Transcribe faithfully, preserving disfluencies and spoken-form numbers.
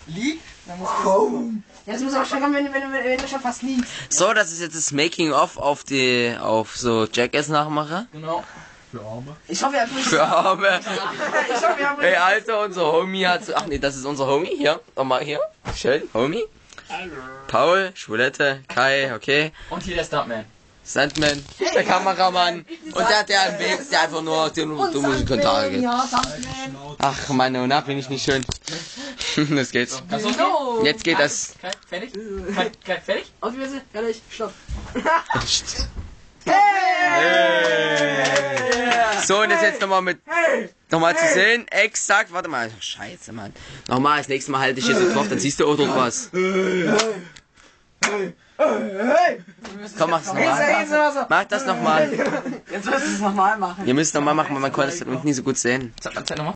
Liegt? Dann muss Home. Ja, das muss auch schon kommen, wenn, wenn, wenn, wenn du schon fast liegst. So, das ist jetzt das Making-of auf die, auf so Jackass-Nachmacher. Genau. Für Arme. Ich hoffe, ihr habt nicht... Für Arme. Ich hoffe, ihr habt Hey, Alter, unser Homie hat so, ach nee, das ist unser Homie, hier, nochmal hier, schön, Homie. Hallo. Paul, Schwulette, Kai, okay. Und hier der Stuntman. Sandman, der Kameramann und der, der im Weg, der einfach nur dumme Kommentare gibt. Ja, Sandman. Ach, meine, na, bin ich nicht schön. Das geht's. Kannst du No. Jetzt geht das. Kai, fertig? Kai, Kai, fertig? Auf Wiedersehen. Fertig. Stopp. So, und das jetzt nochmal mit, nochmal zu sehen, exakt, warte mal, ach, scheiße, Mann. Nochmal, das nächste Mal halte ich hier so drauf, dann siehst du auch dort was. Komm, mach's nochmal. Mach das nochmal. Jetzt sollst du es nochmal machen. Ihr müsst nochmal machen, weil man konnte es unten nie so gut sehen. Zeig mal, zeig nochmal.